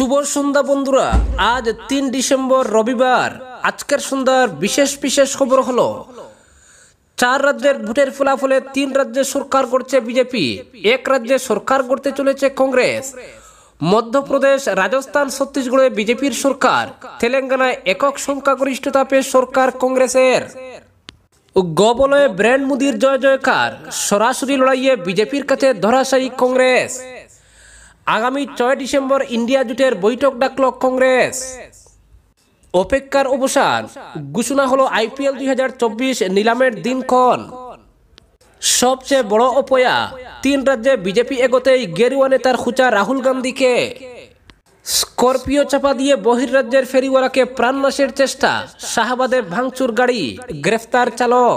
শুভ সন্ধ্যা বন্ধুরা। আজ 3 ডিসেম্বর রবিবার। আজকের সন্ধ্যার বিশেষ বিশেষ খবর হলো 4 রাজ্যের ভোটের ফলাফলে 3 রাজ্যে সরকার গড়ছে বিজেপি, 1 রাজ্যে সরকার গড়তে চলেছে কংগ্রেস। মধ্যপ্রদেশ, রাজস্থান, ছত্তিশগড়ে বিজেপির সরকার, তেলেঙ্গানায় একক সংখ্যাগরিষ্ঠতা পেয়ে সরকার কংগ্রেসের। গবলয়ে ব্র্যান্ড মোদির জয় জয়কার, সরাসরি লড়াইয়ে বিজেপির কাছে ধরাশায়ী কংগ্রেস। আগামী 6 ডিসেম্বর ইন্ডিয়া জোটের বৈঠক ডাকল কংগ্রেস। অপেক্ষার অবসান, ঘোষণা হলো আইপিএল 2024 নিলামের দিনক্ষণ। সবচেয়ে বড় অপয়া, 3 রাজ্যে বিজেপি এগোতেই গেরুয়া নেতার খুঁচা রাহুল গান্ধীকে। স্করপিও চাপা দিয়ে বহির্রাজ্যের ফেরিওয়ালাকে প্রাণনাশের চেষ্টা, শাহবাদে ভাঙচুর গাড়ি, গ্রেফতার চালক।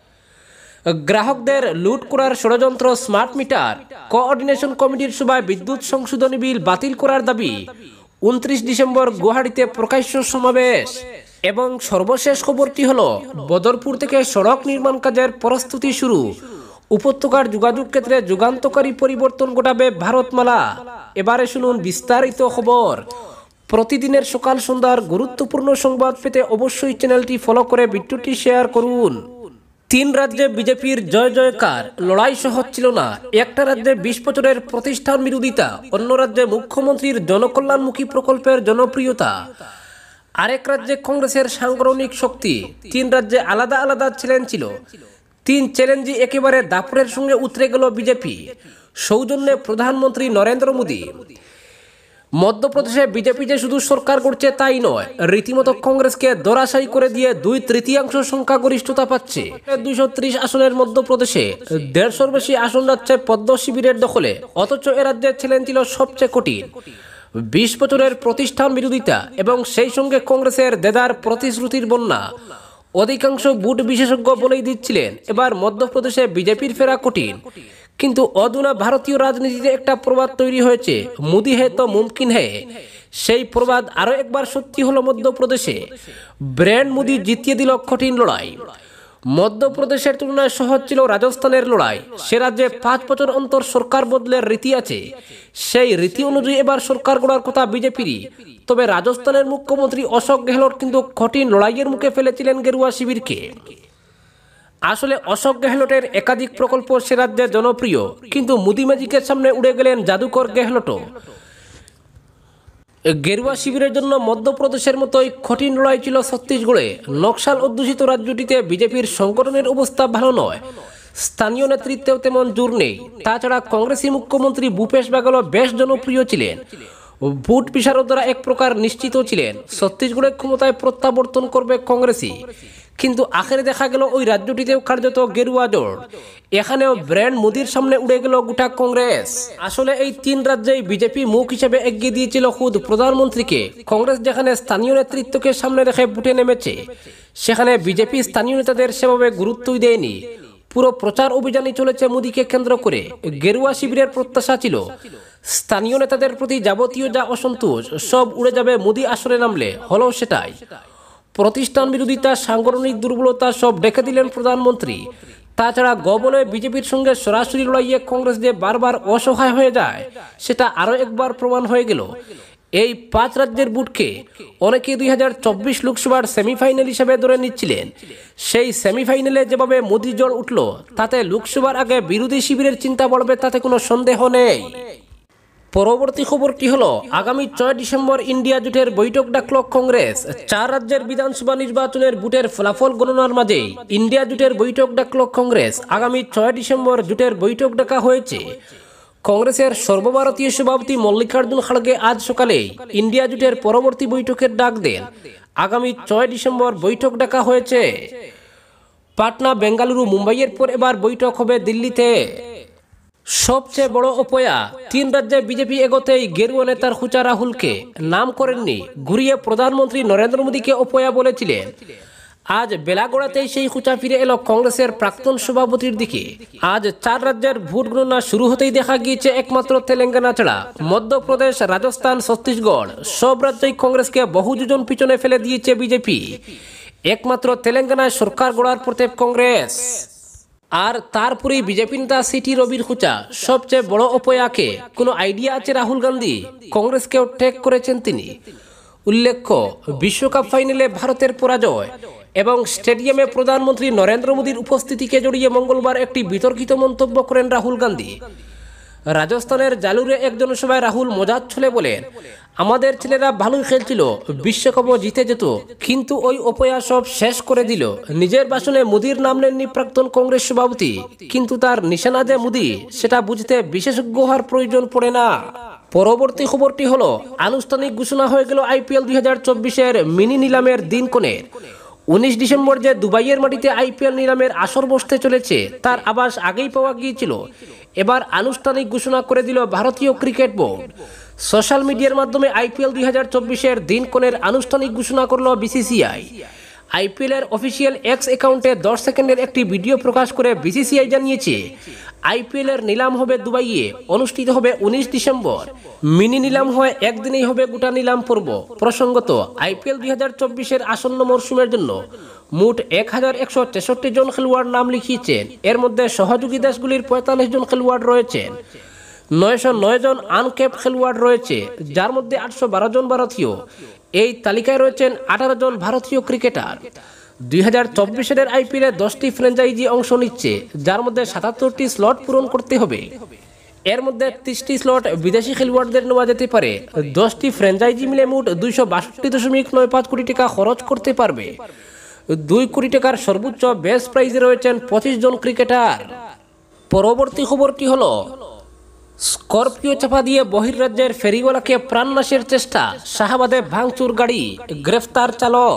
গ্রাহকদের লুট করার ষড়যন্ত্র, স্মার্ট মিটার। কোঅর্ডিনেশন কমিটির সভায় বিদ্যুৎ সংশোধনী বিল বাতিল করার দাবি। 29 ডিসেম্বর গুয়াহাটিতে প্রকাশ্য সমাবেশ। এবং সর্বশেষ খবরটি হলো বদরপুর থেকে সড়ক নির্মাণ কাজের প্রস্তুতি শুরু। উপত্যকার যোগাযোগ ক্ষেত্রে যুগান্তকারী পরিবর্তন ঘটাবে ভারতমালা। এবারে শুনুন বিস্তারিত খবর। প্রতিদিনের সকাল সন্ধ্যার গুরুত্বপূর্ণ সংবাদ পেতে অবশ্যই চ্যানেলটি ফলো করে ভিডিওটি শেয়ার করুন। 3 রাজ্যে বিজেপির জয় জয়কার, লড়াই সহজ ছিল না। একটা রাজ্যে 20 বছরের প্রতিষ্ঠান বিরোধিতা, অন্য রাজ্যে মুখ্যমন্ত্রীর জনকল্যাণমুখী প্রকল্পের জনপ্রিয়তা, আরেক রাজ্যে কংগ্রেসের সাংগঠনিক শক্তি। 3 রাজ্যে আলাদা আলাদা চ্যালেঞ্জ ছিল। 3 চ্যালেঞ্জই একেবারে দাপড়ের সঙ্গে উতরে গেল বিজেপি। সৌজন্যে প্রধানমন্ত্রী নরেন্দ্র মোদী। মধ্যপ্রদেশে বিজেপি যে শুধু সরকার করছে তাই নয়, রীতিমতো কংগ্রেসকে ধরাশায়ী করে দিয়ে 2/3 সংখ্যাগরিষ্ঠতা পাচ্ছে। 230 আসনের মধ্যপ্রদেশে 150-র বেশি আসন যাচ্ছে পদ্ম শিবিরের দখলে। অথচ এ রাজ্যের চ্যালেঞ্জ ছিল সবচেয়ে কঠিন, 20 বছরের প্রতিষ্ঠান বিরোধিতা এবং সেই সঙ্গে কংগ্রেসের দেদার প্রতিশ্রুতির বন্যা। অধিকাংশ বুট বিশেষজ্ঞ বলেই দিচ্ছিলেন এবার মধ্যপ্রদেশে বিজেপির ফেরা কঠিন। কিন্তু অধুনা ভারতীয় রাজনীতিতে একটা প্রবাদ তৈরি হয়েছে, মোদি হে তো মুমকিন হে। সেই প্রবাদ আরো একবার সত্যি হলো মধ্যপ্রদেশে। ব্র্যান্ড মোদি জিতিয়ে দিল কঠিন লড়াই। মধ্যপ্রদেশের তুলনায় সহজ ছিল রাজস্থানের লড়াই। সে রাজ্যে 5 বছর অন্তর সরকার বদলের রীতি আছে। সেই রীতি অনুযায়ী এবার সরকার গড়ার কথা বিজেপিরই। তবে রাজস্থানের মুখ্যমন্ত্রী অশোক গেহলট কিন্তু কঠিন লড়াইয়ের মুখে ফেলেছিলেন গেরুয়া শিবিরকে। আসলে অশোক গেহলটের একাধিক প্রকল্প সে রাজ্যে জনপ্রিয়, কিন্তু মোদি ম্যাজিকের সামনে উড়ে গেলেন জাদুকর গেহলটও। গেরুয়া শিবিরের জন্য মধ্যপ্রদেশের মতোই কঠিন লড়াই ছিল ছত্তিশগড়ে। নকশাল অধ্যুষিত রাজ্যটিতে বিজেপির সংগঠনের অবস্থা ভালো নয়, স্থানীয় নেতৃত্বেও তেমন জোর নেই। তাছাড়া কংগ্রেসি মুখ্যমন্ত্রী ভূপেশ বাঘেল বেশ জনপ্রিয় ছিলেন। ভোট বিশারদরা এক প্রকার নিশ্চিত ছিলেন ছত্তিশগড়ে ক্ষমতায় প্রত্যাবর্তন করবে কংগ্রেসই। কিন্তু আখেরে দেখা গেল ওই রাজ্যটিতেও কার্যত গেরুয়া জোট। এখানেও ব্র্যান্ড মোদির সামনে উড়ে গেল গোটা কংগ্রেস। আসলে এই 3 রাজ্যেই বিজেপি মুখ হিসেবে এগিয়ে দিয়েছিল খুদ প্রধানমন্ত্রীকে। কংগ্রেস যেখানে স্থানীয় নেতৃত্বকে সামনে রেখে বুটে নেমেছে, সেখানে বিজেপি স্থানীয় নেতাদের সেভাবে গুরুত্বই দেয়নি। পুরো প্রচার অভিযানই চলেছে মোদিকে কেন্দ্র করে। গেরুয়া শিবিরের প্রত্যাশা ছিল স্থানীয় নেতাদের প্রতি যাবতীয় যা অসন্তোষ সব উড়ে যাবে মোদি আসরে নামলে। হলো সেটাই। প্রতিষ্ঠান বিরোধিতা, সাংগঠনিক দুর্বলতা সব ডেকে দিলেন প্রধানমন্ত্রী। তাছাড়া গবলয়ে বিজেপির সঙ্গে সরাসরি লড়াইয়ে কংগ্রেস যে বারবার অসহায় হয়ে যায়, সেটা আরও একবার প্রমাণ হয়ে গেল। এই 5 রাজ্যের বুটকে অনেকে 2024 লোকসভার সেমিফাইনাল হিসেবে ধরে নিচ্ছিলেন। সেই সেমিফাইনালে যেভাবে মোদি জল উঠল, তাতে লোকসভার আগে বিরোধী শিবিরের চিন্তা বাড়বে, তাতে কোনো সন্দেহ নেই। পরবর্তী খবরটি হলো আগামী 6 ডিসেম্বর ইন্ডিয়া জোটের বৈঠক ডাকল কংগ্রেস। 4 রাজ্যের বিধানসভা নির্বাচনের ভোটের ফলাফল গণনার মাঝেই ইন্ডিয়া জোটের বৈঠক ডাকল কংগ্রেস। আগামী 6 ডিসেম্বর জোটের বৈঠক ডাকা হয়েছে। কংগ্রেসের সর্বভারতীয় সভাপতি মল্লিকার্জুন খাড়গে আজ সকালেই ইন্ডিয়া জোটের পরবর্তী বৈঠকের ডাক দেন। আগামী 6 ডিসেম্বর বৈঠক ডাকা হয়েছে। পাটনা, বেঙ্গালুরু, মুম্বাইয়ের পর এবার বৈঠক হবে দিল্লিতে। সবচেয়ে বড় অপয়া, 3 রাজ্যে বিজেপি এগোতেই গেরুয়া নেতার খুঁচা রাহুলকে। নাম করেননি, ঘুরিয়ে প্রধানমন্ত্রী নরেন্দ্র মোদীকে অপয়া বলেছিলেন। আজ বেলা গড়াতেই সেই খুঁচা ফিরে এলো কংগ্রেসের প্রাক্তন সভাপতির দিকে। আজ 4 রাজ্যের ভোট গণনা শুরু হতেই দেখা গিয়েছে একমাত্র তেলেঙ্গানা ছাড়া মধ্যপ্রদেশ, রাজস্থান, ছত্তিশগড় সব রাজ্যেই কংগ্রেসকে বহু যোজন পিছনে ফেলে দিয়েছে বিজেপি। একমাত্র তেলেঙ্গানায় সরকার গড়ার প্রত্যেক কংগ্রেস। আর তারপরেই বিজেপি নেতা সিটি রবির খুঁচা সবচেয়ে বড় অপয়াকে কোনো আইডিয়া আছে রাহুল গান্ধী কংগ্রেসকেও ট্যাগ করেছেন তিনি। উল্লেখ্য, বিশ্বকাপ ফাইনালে ভারতের পরাজয় এবং স্টেডিয়ামে প্রধানমন্ত্রী নরেন্দ্র মোদীর উপস্থিতিকে জড়িয়ে মঙ্গলবার একটি বিতর্কিত মন্তব্য করেন রাহুল গান্ধী। রাজস্থানের জালুরে এক জনসভায় রাহুল মজার ছলে বলেন, আমাদের ছেলেরা ভালোই খেলছিল, বিশ্বকাপও জিতে যেত, কিন্তু ওই অপয়া সব শেষ করে দিল। নিজের ভাষণে মোদীর নাম নেননি প্রাক্তন কংগ্রেস সভাপতি, কিন্তু তার নিশানা যে মোদী সেটা বুঝতে বিশেষজ্ঞ হওয়ার প্রয়োজন পড়ে না। পরবর্তী খবরটি হলো, আনুষ্ঠানিক ঘোষণা হয়ে গেল আইপিএল 2024-এর মিনি নিলামের দিনক্ষণের। 19 ডিসেম্বর যে দুবাইয়ের মাটিতে আইপিএল নিলামের আসর বসতে চলেছে তার আভাস আগেই পাওয়া গিয়েছিল। এবার আনুষ্ঠানিক ঘোষণা করে দিল ভারতীয় ক্রিকেট বোর্ড। সোশ্যাল মিডিয়ার মাধ্যমে আইপিএল 2024-এর দিনক্ষণের আনুষ্ঠানিক ঘোষণা করল বিসিসিআই। আইপিএলের অফিসিয়াল এক্স অ্যাকাউন্টে 10 সেকেন্ডের একটি ভিডিও প্রকাশ করে বিসিসিআই জানিয়েছে, আইপিএলের নিলাম হবে দুবাইয়ে, অনুষ্ঠিত হবে 19 ডিসেম্বর। মিনি নিলাম হয় একদিনেই হবে গোটা নিলাম পর্ব। প্রসঙ্গত, আইপিএল 2024-এর আসন্ন মরশুমের জন্য মোট 1163 জন খেলোয়াড় নাম লিখিয়েছেন। এর মধ্যে সহযোগী দেশগুলির 45 জন খেলোয়াড় রয়েছেন। 909 জন আনক্যাপ খেলোয়াড় রয়েছে, যার মধ্যে 812 জন ভারতীয়। এই তালিকায় রয়েছেন 18 জন ভারতীয় ক্রিকেটার। 2024-এর আইপিএলে 10টি ফ্র্যাঞ্চাইজি অংশ নিচ্ছে, যার মধ্যে 77টি স্লট পূরণ করতে হবে। এর মধ্যে 30টি স্লট বিদেশি খেলোয়াড়দের নেওয়া যেতে পারে। 10টি ফ্র্যাঞ্চাইজি মিলে মোট 262.95 কোটি টাকা খরচ করতে পারবে। 2 কোটি টাকার সর্বোচ্চ বেস প্রাইজে রয়েছেন 25 জন ক্রিকেটার। পরবর্তী খবরটি হলো, স্করপিও চাপা দিয়ে বহির্রাজ্যের ফেরিওয়ালাকে প্রাণনাশের চেষ্টা, শাহাবাদে ভাঙচুর গাড়ি, গ্রেফতার চালক।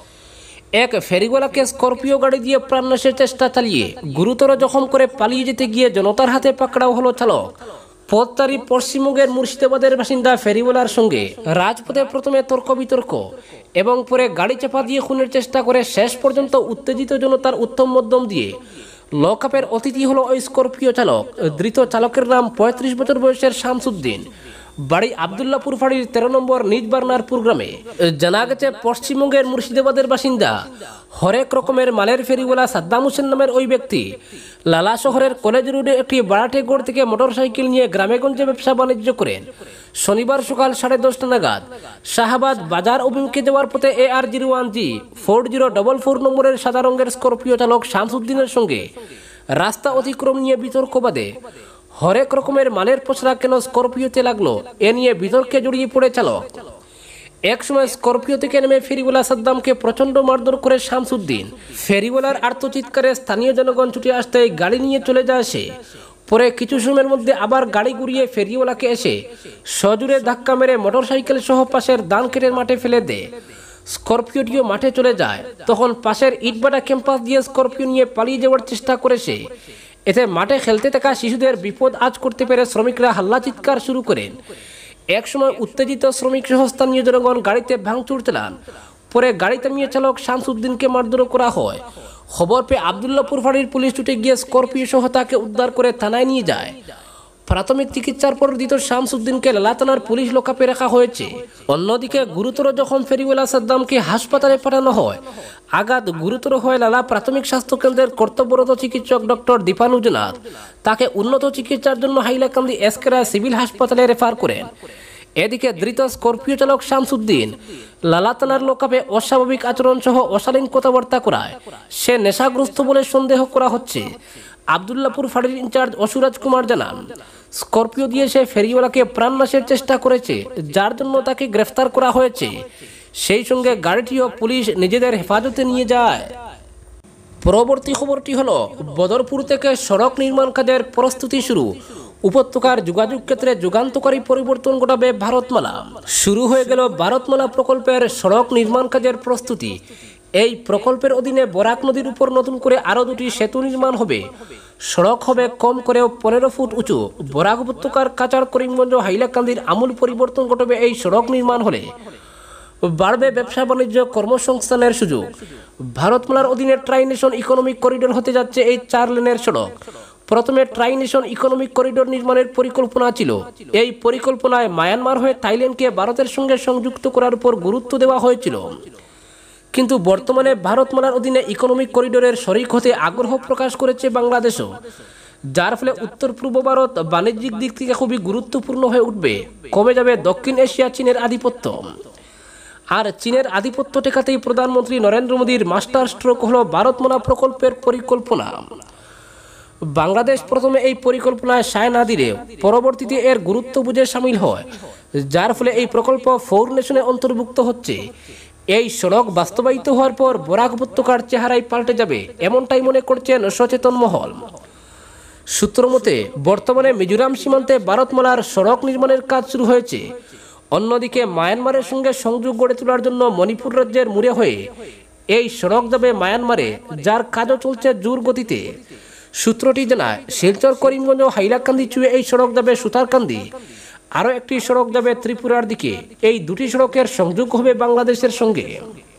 এক ফেরিওয়ালাকে স্করপিও গাড়ি দিয়ে প্রাণনাশের চেষ্টা চালিয়ে গুরুতর জখম করে পালিয়ে যেতে গিয়ে জনতার হাতে পাকড়াও হলো চালক। পথচারী পশ্চিমবঙ্গের মুর্শিদাবাদের বাসিন্দা ফেরিওয়ালার সঙ্গে রাজপথে প্রথমে তর্ক বিতর্ক এবং পরে গাড়ি চাপা দিয়ে খুনের চেষ্টা করে শেষ পর্যন্ত উত্তেজিত জনতার উত্তম মধ্যম দিয়ে লকআপের অতিথি হলো ওই স্করপিও চালক। ধৃত চালকের নাম 35 বছর বয়সের শামসুদ্দিন, বাড়ি আবদুল্লাপুর ফাঁড়ির 13 নম্বর নিজ বার্নারপুর গ্রামে। জানা গেছে, পশ্চিমবঙ্গের মুর্শিদাবাদের বাসিন্দা হরেক রকমের মালের ফেরিওয়ালা সাদ্দাম হোসেন নামের ওই ব্যক্তি লালা শহরের কলেজ রোডে একটি বাড়াটে গড় থেকে মোটরসাইকেল নিয়ে গ্রামেগঞ্জে ব্যবসা বাণিজ্য করেন। শনিবার সকাল 10:30 নাগাদ শাহাবাদ বাজার অভিমুখে যাওয়ার পথে AR01G 4044 নম্বরের সাদা রঙের স্করপিও চালক শামসুদ্দিনের সঙ্গে রাস্তা অতিক্রম নিয়ে বিতর্ক বাধে। হরেক রকমের মালের পসরা কেন স্করপিওতে লাগলো, এ নিয়ে বিতর্কে জড়িয়ে পড়ে চালক। একসময় স্করপিও থেকে নেমে ফেরিওয়ালা সাদ্দামকে প্রচণ্ড মারধর করে শামসুদ্দিন। ফেরিওয়ালার আর্তচিৎকারে স্থানীয় জনগণ ছুটে আসতে গাড়ি নিয়ে চলে যায় সে। পরে কিছু সময়ের মধ্যে আবার গাড়ি ঘুরিয়ে ফেরিওয়ালাকে এসে সজোরে ধাক্কা মেরে মোটরসাইকেল সহ পাশের ধানক্ষেতের মাঠে ফেলে দেয়। স্করপিওটিও মাঠে চলে যায়। তখন পাশের ইটভাটা ক্যাম্পাস দিয়ে স্করপিও নিয়ে পালিয়ে যাওয়ার চেষ্টা করে সে। এতে মাঠে খেলতে থাকা শিশুদের বিপদ আজ করতে পেরে শ্রমিকরা হাল্লা চিৎকার শুরু করেন। একসময় উত্তেজিত শ্রমিক সহ স্থানীয় জনগণ গাড়িতে ভাঙচুর চালান। পরে গাড়ি থামিয়ে চালক শামসুদ্দিনকে মারধর করা হয়। খবর পেয়ে আবদুল্লাপুর ফাঁড়ির পুলিশ ছুটে গিয়ে স্করপিও সহ তাকে উদ্ধার করে থানায় নিয়ে যায়। প্রাথমিক চিকিৎসার পর ধৃত শামসুদ্দিনকে লালা থানার পুলিশ লকআপে রাখা হয়েছে। অন্যদিকে গুরুতর জখম ফেরিওয়ালা সাদ্দামকে হাসপাতালে পাঠানো হয়। আঘাত গুরুতর হয় লালা প্রাথমিক স্বাস্থ্য কেন্দ্রের কর্তব্যরত চিকিৎসক ডক্টর দীপানুজনাথ। তাকে উন্নত চিকিৎসার জন্য হাইলাকান্দি এসকে রায় সিভিল হাসপাতালে রেফার করেন। এদিকে ধৃত স্করপিও চালক শামসুদ্দিন লালা থানার লকআপে অস্বাভাবিক আচরণ সহ অশালীন কথাবার্তা করায় সে নেশাগ্রস্ত বলে সন্দেহ করা হচ্ছে। আবদুল্লাপুর ফাঁড়ির ইনচার্জ অসুরাজ কুমার জানান, স্করপিও দিয়ে সে ফেরিওয়ালাকে প্রাণনাশের চেষ্টা করেছে, যার জন্য তাকে গ্রেফতার করা হয়েছে। সেই সঙ্গে গাড়িটিও পুলিশ নিজেদের হেফাজতে নিয়ে যায়। পরবর্তী খবরটি হলো, বদরপুর থেকে সড়ক নির্মাণ কাজের প্রস্তুতি শুরু। উপত্যকার যোগাযোগ ক্ষেত্রে যুগান্তকারী পরিবর্তন ঘটাবে ভারতমালা। শুরু হয়ে গেল ভারতমালা প্রকল্পের সড়ক নির্মাণ কাজের প্রস্তুতি। এই প্রকল্পের অধীনে বরাক নদীর উপর নতুন করে আরও 2টি সেতু নির্মাণ হবে। সড়ক হবে কম করেও 15 ফুট উঁচু। বরাক উপত্যকার কাচাড়, করিমগঞ্জ, হাইলাকান্দির আমূল পরিবর্তন ঘটবে এই সড়ক নির্মাণ হলে। বাড়বে ব্যবসা বাণিজ্য, কর্মসংস্থানের সুযোগ। ভারতমালার অধীনে ট্রাই-নেশন ইকোনমিক করিডোর হতে যাচ্ছে এই 4 লেনের সড়ক। প্রথমে ট্রাই-নেশন ইকোনমিক করিডোর নির্মাণের পরিকল্পনা ছিল। এই পরিকল্পনায় মায়ানমার হয়ে থাইল্যান্ডকে ভারতের সঙ্গে সংযুক্ত করার উপর গুরুত্ব দেওয়া হয়েছিল। কিন্তু বর্তমানে ভারতমালার অধীনে ইকোনমিক করিডোরের শরিক হতে আগ্রহ প্রকাশ করেছে বাংলাদেশও, যার ফলে উত্তর পূর্ব ভারত বাণিজ্যিক দিক থেকে খুবই গুরুত্বপূর্ণ হয়ে উঠবে। কমে যাবে দক্ষিণ এশিয়া চীনের আধিপত্য। আর চীনের আধিপত্য ঠেকাতেই প্রধানমন্ত্রী নরেন্দ্র মোদীর মাস্টার স্ট্রোক হলো ভারতমালা প্রকল্পের পরিকল্পনা। বাংলাদেশ প্রথমে এই পরিকল্পনায় সায় না দিলেও পরবর্তীতে এর গুরুত্ব বুঝে সামিল হয়, যার ফলে এই প্রকল্প 4 নেশনে অন্তর্ভুক্ত হচ্ছে। এই সড়ক বাস্তবায়িত হওয়ার পর বরাক উপত্যকার চেহারাই পাল্টে যাবে, এমনটাই মনে করছেন সচেতন মহল। সূত্র মতে বর্তমানে মিজোরাম সীমান্তে ভারতমালার সড়ক নির্মাণের কাজ শুরু হয়েছে। অন্যদিকে মায়ানমারের সঙ্গে সংযোগ গড়ে তোলার জন্য মণিপুর রাজ্যের মুড়ে হয়ে এই সড়ক যাবে মায়ানমারে, যার কাজও চলছে জোর গতিতে। সূত্রটি জানায় শিলচর করিমগঞ্জ ও হাইলাকান্দি চুয়ে এই সড়ক যাবে সুতারকান্দি। আরও একটি সড়ক যাবে ত্রিপুরার দিকে। এই দুটি সড়কের সংযোগ হবে বাংলাদেশের সঙ্গে।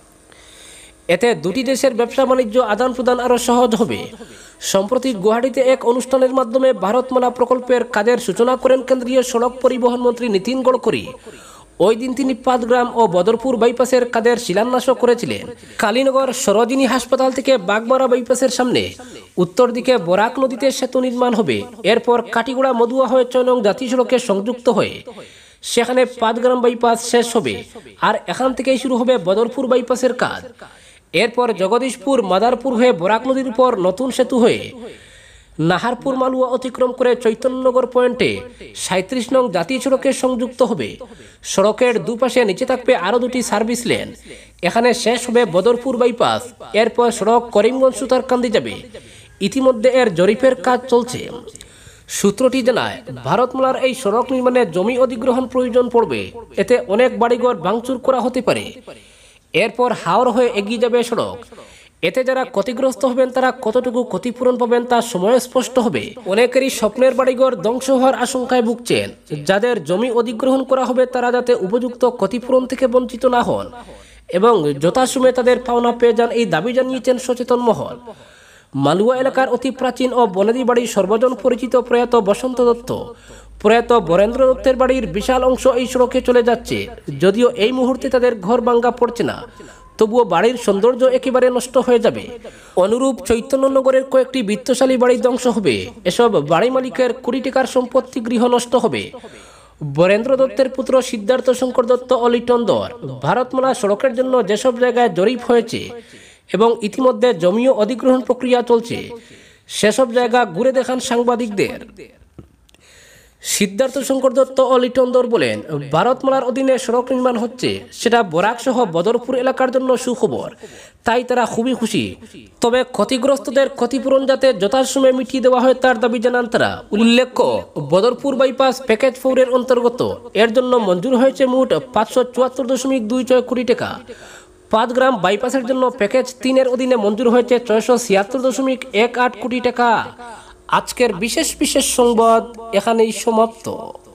এতে দুটি দেশের ব্যবসা বাণিজ্য আদান প্রদান আরও সহজ হবে। সম্প্রতি গুয়াহাটিতে এক অনুষ্ঠানের মাধ্যমে ভারতমালা প্রকল্পের কাজের সূচনা করেন কেন্দ্রীয় সড়ক পরিবহন মন্ত্রী নীতিন গডকরি। ওই দিন তিনি পাদগ্রাম ও বদরপুর বাইপাসের কাজের শিলান্যাসও করেছিলেন। কালীনগর সরোজিনী হাসপাতাল থেকে বাগমারা বাইপাসের সামনে উত্তর দিকে বরাক নদীতে সেতু নির্মাণ হবে। এরপর কাটিগড়া মধুয়া হয়ে 6 নং জাতীয় সড়কে সংযুক্ত হয়ে সেখানে পাদগ্রাম বাইপাস শেষ হবে। আর এখান থেকেই শুরু হবে বদরপুর বাইপাসের কাজ। এরপর জগদীশপুর মাদারপুর হয়ে বরাক নদীর উপর নতুন সেতু হয়ে নাহারপুর মালুয়া অতিক্রম করে চৈতন্যনগর পয়েন্টে 37 নং জাতীয় সড়কে সংযুক্ত হবে। সড়কের দুপাশে নিচে থাকবে আরও 2টি সার্ভিস লেন। এখানে শেষ হবে বদরপুর বাইপাস। এরপর সড়ক করিমগঞ্জ সুতারকান্দি যাবে। ইতিমধ্যে এর জরিপের কাজ চলছে। সূত্রটি জানায় ভারতমালার এই সড়ক নির্মাণে জমি অধিগ্রহণ প্রয়োজন পড়বে। এতে অনেক বাড়িঘর ভাঙচুর করা হতে পারে। এরপর হাওড় হয়ে এগিয়ে যাবে সড়ক। এতে যারা ক্ষতিগ্রস্ত হবেন তারা কতটুকু ক্ষতিপূরণ পাবেন তা সময় স্পষ্ট হবে। অনেকেরই স্বপ্নের বাড়িঘর ধ্বংস হওয়ার আশঙ্কায় ভুগছেন। যাদের জমি অধিগ্রহণ করা হবে তারা যাতে উপযুক্ত ক্ষতিপূরণ থেকে বঞ্চিত না হন এবং যথাসময়ে তাদের পাওনা পেয়ে যান, এই দাবি জানিয়েছেন সচেতন মহল। মালুয়া এলাকার অতি প্রাচীন ও বনেদি বাড়ির সর্বজন পরিচিত প্রয়াত বসন্ত দত্ত, প্রয়াত বরেন্দ্র দত্তের বাড়ির বিশাল অংশ এই সড়কে চলে যাচ্ছে। যদিও এই মুহূর্তে তাদের ঘর ভাঙ্গা পড়ছে না, তবুও বাড়ির সৌন্দর্য একেবারে নষ্ট হয়ে যাবে। অনুরূপ চৈতন্যনগরের কয়েকটি বিত্তশালী বাড়ি ধ্বংস হবে। এসব বাড়ি মালিকের কোটি টাকার সম্পত্তি গৃহ নষ্ট হবে। বরেন্দ্র দত্তের পুত্র সিদ্ধার্থ শঙ্কর দত্ত ও লিটন দর ভারতমালা সড়কের জন্য যেসব জায়গায় জরিপ হয়েছে এবং ইতিমধ্যে জমিও অধিগ্রহণ প্রক্রিয়া চলছে, সেসব জায়গা ঘুরে দেখান সাংবাদিকদের। সিদ্ধার্থ শঙ্কর দত্ত ও লিটন দর বলেন, ভারতমালার অধীনে সড়ক নির্মাণ হচ্ছে, সেটা বরাক সহ বদরপুর এলাকার জন্য সুখবর। তাই তারা খুবই খুশি। তবে ক্ষতিগ্রস্তদের ক্ষতিপূরণ যাতে যথাসময়ে মিটিয়ে দেওয়া হয় তার দাবি জানান তারা। উল্লেখ্য, বদরপুর বাইপাস প্যাকেজ 4 এর অন্তর্গত। এর জন্য মঞ্জুর হয়েছে মোট 574.26 কোটি টাকা। পাদগ্রাম বাইপাসের জন্য প্যাকেজ 3 এর অধীনে মঞ্জুর হয়েছে 676.18 কোটি টাকা। আজকের বিশেষ সংবাদ এখানেই সমাপ্ত।